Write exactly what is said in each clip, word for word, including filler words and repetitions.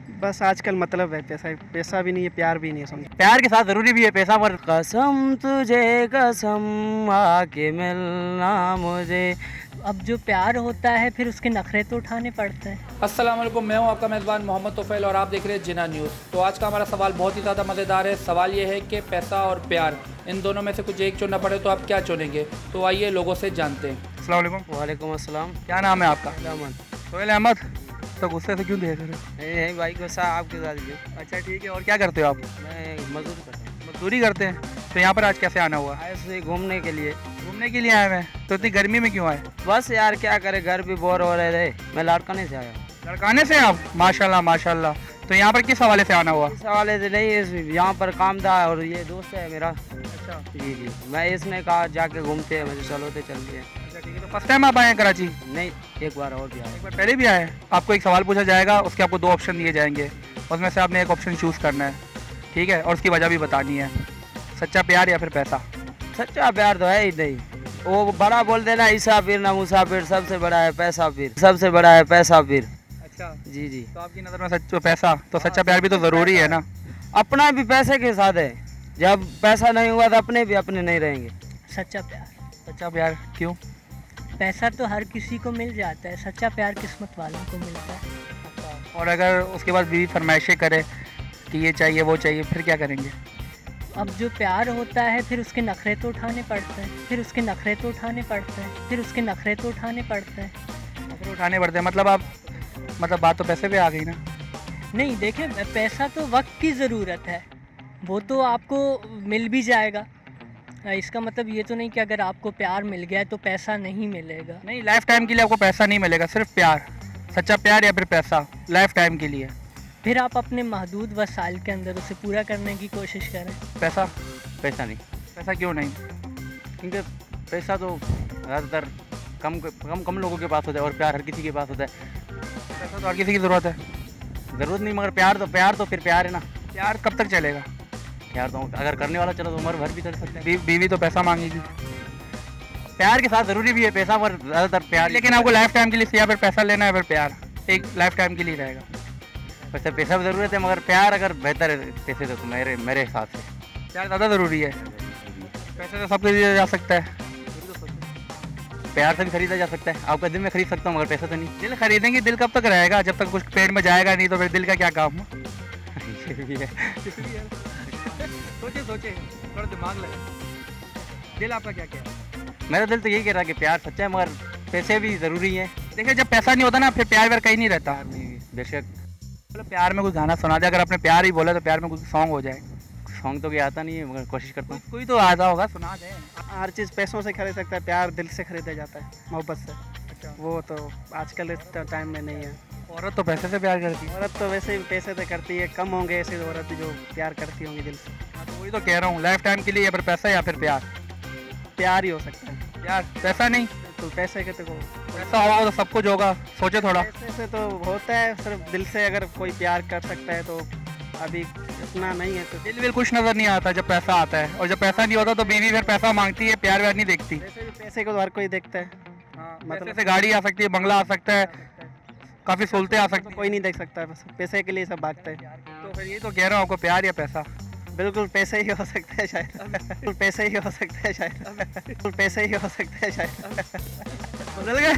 बस आजकल मतलब है पैसा, पैसा भी नहीं है, प्यार भी नहीं है, समझो। प्यार के साथ जरूरी भी है पैसा, पर कसम तुझे कसम आके मिलना मुझे। अब जो प्यार होता है फिर उसके नखरे तो उठाने पड़ते हैं। अस्सलाम वालेकुम, मैं हूं आपका मेज़बान मोहम्मद तोफ़ैल और आप देख रहे हैं जिना न्यूज़। तो आज का हमारा सवाल बहुत ही ज़्यादा मज़ेदार है। सवाल ये है कि पैसा और प्यार, इन दोनों में से कुछ एक चुनना पड़े तो आप क्या चुनेंगे? तो आइए लोगों से जानते हैं। अस्सलाम वालेकुम। वालेकुम अस्सलाम। क्या नाम है आपका? अहमद। सोहेल अहमद। तो गुस्से से क्यों देख रहे हो? नहीं नहीं भाई, गुस्सा आपके साथ क्यों? अच्छा ठीक है, और क्या करते हो आप? मैं मजदूरी करता हूँ। मजदूरी करते हैं। तो यहाँ पर आज कैसे आना हुआ? ऐसे घूमने के लिए। घूमने के लिए आए हुए हैं? तो इतनी गर्मी में क्यों आए? बस यार क्या करे, घर भी बोर हो रहे थे, मैं लाड़काने से आया। लड़काने से आप? माशाल्लाह माशाल्लाह। तो यहाँ पर किस हवाले से आना हुआ? इस हवाले से नहीं, इस यहाँ पर काम था और ये दोस्त है मेरा। अच्छा जी जी, मैं इसने कहा जाके घूमते हैं, मुझे चलो तो चलते हैं। अच्छा ठीक है। तो फर्स्ट टाइम आप आए हैं कराची? नहीं, एक बार और भी आया। एक बार पहले भी आए हैं। आपको एक सवाल पूछा जाएगा, उसके आपको दो ऑप्शन दिए जाएंगे, उसमें से आपने एक ऑप्शन चूज़ करना है, ठीक है? और उसकी वजह भी बतानी है। सच्चा प्यार या फिर पैसा? सच्चा प्यार तो है ही नहीं। वो बड़ा बोल देना ईसा फिर ना मुसाफिर, सबसे बड़ा है पैसा फिर, सबसे बड़ा है पैसा फिर। अच्छा जी जी। तो आपकी नज़र में सच्चा पैसा, तो सच्चा प्यार भी तो ज़रूरी है ना? अपना भी पैसे के साथ है, जब पैसा नहीं हुआ तो अपने भी अपने नहीं रहेंगे। सच्चा प्यार। सच्चा प्यार क्यों? पैसा तो हर किसी को मिल जाता है, सच्चा प्यार किस्मत वालों को मिलता है। और अगर उसके बाद बीवी फरमाइशें करे कि ये चाहिए वो चाहिए, फिर क्या करेंगे? अब जो प्यार होता है फिर उसके नखरे तो उठाने पड़ते हैं, फिर उसके नखरे तो उठाने पड़ते हैं, फिर उसके नखरे तो उठाने पड़ते हैं। फिर उठाने पड़ते हैं, मतलब आप, मतलब बात तो पैसे पे आ गई ना? नहीं देखिए, पैसा तो वक्त की ज़रूरत है, वो तो आपको मिल भी जाएगा। इसका मतलब ये तो नहीं कि अगर आपको प्यार मिल गया तो पैसा नहीं मिलेगा। नहीं, लाइफ टाइम के लिए आपको पैसा नहीं मिलेगा, सिर्फ प्यार। सच्चा प्यार या फिर पैसा लाइफ टाइम के लिए? फिर आप अपने महदूद वसाइल के अंदर उसे पूरा करने की कोशिश करें। पैसा? पैसा नहीं। पैसा क्यों नहीं? क्योंकि पैसा तो ज़्यादातर कम कम कम लोगों के पास होता है और प्यार हर किसी के पास होता है। पैसा तो हर किसी की ज़रूरत है। ज़रूरत नहीं, मगर प्यार तो प्यार तो फिर प्यार है ना। प्यार कब तक चलेगा? प्यार तो अगर करने वाला चलो तो उम्र भर भी चल सकता है। बी, बीवी तो पैसा मांगेगी। प्यार के साथ ज़रूरी भी है पैसा, पर ज़्यादातर प्यार। लेकिन आपको लाइफ टाइम के लिए या फिर पैसा लेना है, फिर प्यार एक लाइफ टाइम के लिए रहेगा। वैसे पैसा भी ज़रूरत है, मगर प्यार अगर बेहतर है पैसे से, तो मेरे मेरे हिसाब से प्यार ज़्यादा ज़रूरी है। पैसे से सब खरीदा जा सकता है। प्यार से भी खरीदा जा सकता है। आपका दिल में खरीद सकता हूँ, मगर पैसा तो नहीं। दिल खरीदेंगे, दिल कब तक रहेगा? जब तक कुछ पेट में जाएगा नहीं, तो फिर दिल का क्या काम? ये भी है। सोचे सोचे, थोड़ा दिमाग लगा। दिल आपका क्या क्या है? मेरा दिल तो यही कह रहा है कि प्यार सच्चा है, मगर पैसे भी ज़रूरी हैं। देखिए, जब पैसा नहीं होता ना, फिर प्यार व्यार कहीं नहीं रहता। बेशक। मतलब प्यार में कुछ गाना सुना दे, अगर आपने प्यार ही बोला तो प्यार में कुछ सॉन्ग हो जाए। सॉन्ग तो क्या आता नहीं है, मगर कोशिश करता हूँ। कोई तो आता होगा, सुना दे। हर चीज़ पैसों से खरीद सकता है, प्यार दिल से खरीदा जाता है, मोहब्बत से। अच्छा। वो तो आजकल इस टाइम में नहीं है। औरत तो पैसे से प्यार करती है। औरत तो वैसे भी पैसे से करती है, कम होंगे ऐसी औरत जो प्यार करती होंगी दिल से। हाँ, तो वही तो कह रहा हूँ, लाइफ टाइम के लिए या फिर पैसा या फिर प्यार? प्यार ही हो सकता है। प्यार, पैसा नहीं। तो पैसे के तो पैसा होगा तो सब कुछ होगा, सोचे थोड़ा। पैसे से तो होता है, सिर्फ दिल से अगर कोई प्यार कर सकता है तो अभी इतना नहीं है। तो दिल विल कुछ नजर नहीं आता जब पैसा आता है, और जब पैसा नहीं होता तो बीवी फिर पैसा मांगती है, प्यार व्यार नहीं देखती। वैसे भी पैसे को तो हर कोई देखता है। हाँ, मतलब पैसे से गाड़ी आ सकती है, बंगला आ सकता है, काफी सहूलतें आ सकती तो हैं। कोई नहीं देख सकता है, बस पैसे के लिए सब भागते हैं। तो फिर ये तो कह रहा हूँ, आपको प्यार या पैसा? बिल्कुल पैसे ही हो सकता है शायद। बिल्कुल पैसे ही हो सकता है शायद। बिल्कुल पैसे ही हो सकता है शायद। बदल गए?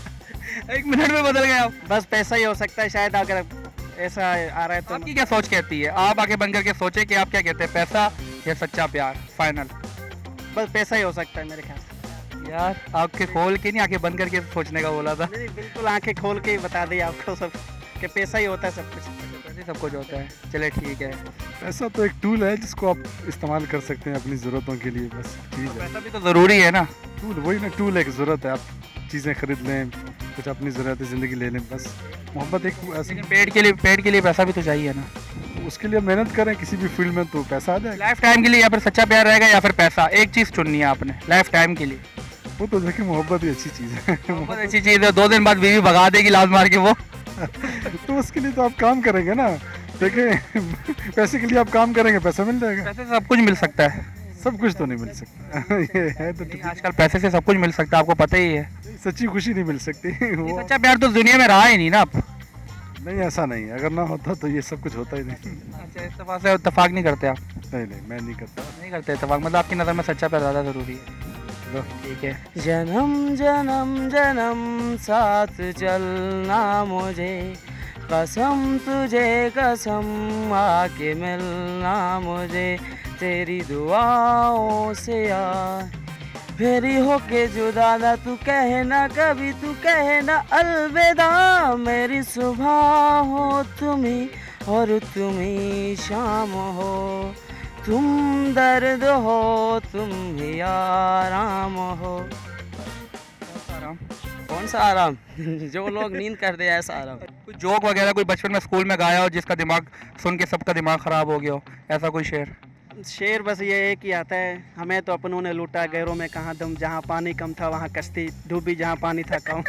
एक मिनट में बदल गए आप। बस पैसा ही हो सकता है शायद, अगर ऐसा आ रहा है तो। आपकी क्या सोच कहती है? आप आगे बंद करके सोचे कि आप क्या कहते हैं, पैसा या सच्चा प्यार? फाइनल? बस पैसा ही हो सकता है मेरे ख्याल से। यार, आंखें खोल के नहीं, आंखें बंद करके सोचने का बोला था। नहीं, बिल्कुल आंखें खोल के ही बता दी आपको सब कि पैसा ही होता है सब कुछ। पैसे सब कुछ होता है। चले ठीक है। पैसा तो एक टूल है जिसको आप इस्तेमाल कर सकते हैं अपनी ज़रूरतों के लिए, बस चीज़ है। पैसा भी तो ज़रूरी है ना? टूल वही ना, टूल एक ज़रूरत है। आप चीज़ें खरीद लें, कुछ अपनी ज़रूरत ज़िंदगी ले लें, बस। मोहब्बत एक ऐसा, लेकिन पेट के लिए, पेट के लिए पैसा भी तो चाहिए ना? उसके लिए मेहनत करें किसी भी फील्ड में तो पैसा आ जाएगा। लाइफ टाइम के लिए या फिर सच्चा प्यार रहेगा या फिर पैसा? एक चीज़ चुननी है आपने लाइफ टाइम के लिए। वो तो देखिए, मोहब्बत ही अच्छी चीज़ है। बहुत अच्छी चीज़ है। दो दिन बाद बीवी भगा देगी लात मार के वो। तो उसके लिए तो आप काम करेंगे ना। देखिए, पैसे के लिए आप काम करेंगे, पैसा मिल जाएगा। पैसे से सब कुछ मिल सकता है। सब कुछ तो नहीं मिल सकता। ये है तो लेकिन आजकल पैसे से सब कुछ मिल सकता है, आपको पता ही है। सच्ची खुशी नहीं मिल सकती। ये वो सच्चा प्यार तो दुनिया में रहा ही नहीं ना अब। नहीं ऐसा नहीं है, अगर ना होता तो ये सब कुछ होता ही नहीं। अच्छा, इत्तेफाक से इत्तेफाक नहीं करते आप? नहीं नहीं मैं नहीं करता। नहीं करते इत्तेफाक, मतलब आपकी नज़र में सच्चा प्यार ज़्यादा ज़रूरी है। ठीक है। जन्म जन्म जन्म साथ चलना मुझे, कसम तुझे कसम आके मिलना मुझे, तेरी दुआओं से यार फेरी होके जुदा ना तू कहना कभी, तू कहना अलविदा, मेरी सुबह हो तुम्ही और तुम्ही शाम हो, तुम दर्द हो तुम ही आराम हो। आराम? कौन सा आराम? जो लोग नींद कर दे ऐसा आराम। कोई जोक वगैरह कोई बचपन में स्कूल में गाया हो जिसका दिमाग सुन के सबका दिमाग ख़राब हो गया हो, ऐसा कोई शेर? शेर बस ये एक ही आता है, हमें तो अपनों ने लूटा गैरों में कहाँ दम, जहाँ पानी कम था वहाँ कश्ती डूबी, जहाँ पानी था कम।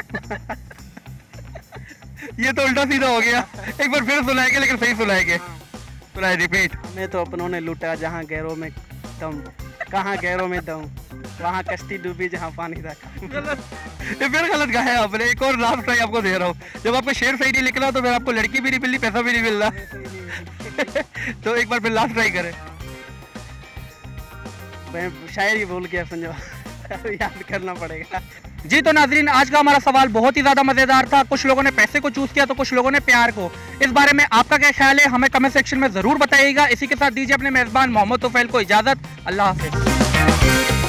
ये तो उल्टा सीधा हो गया, एक बार फिर सुनाएंगे लेकिन सही सुनाएंगे। सुनाए, रिपीट। हमें तो अपनों ने लूटा जहाँ गैरों में दम, कहाँ गैरों में दम, वहाँ कश्ती डूबी जहाँ पानी था कम। ये फिर गलत गाया आपने। एक और लास्ट ट्राई आपको दे रहा हूँ, जब आपको शेर सही नहीं निकला तो फिर आपको लड़की भी नहीं मिलनी, पैसा भी नहीं मिल रहा। तो एक बार फिर लास्ट ट्राई करें। मैं शायर ही भूल गया, समझो याद करना पड़ेगा। जी तो नाजरीन, आज का हमारा सवाल बहुत ही ज़्यादा मज़ेदार था। कुछ लोगों ने पैसे को चूज़ किया तो कुछ लोगों ने प्यार को। इस बारे में आपका क्या ख्याल है हमें कमेंट सेक्शन में ज़रूर बताइएगा। इसी के साथ दीजिए अपने मेज़बान मोहम्मद तोफैल को इजाज़त। अल्लाह हाफ़िज़।